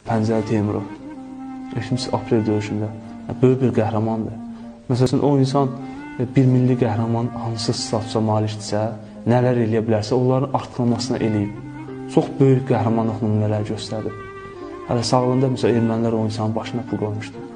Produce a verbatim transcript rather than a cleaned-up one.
Pəncəli Teymurov ikinci aprel döyüşündə böyük bir qəhrəmandır. Məsələn, o insan bir milli qəhrəman hansı statusa malikdirsə, nələr eləyə bilərsə, onların artırılmasına eləyib. Çox böyük qəhrəmanlıq nümunələr göstərdi. Hələ sağlığında məsələn, ermənilər o insanın başına pul qoymuşdu.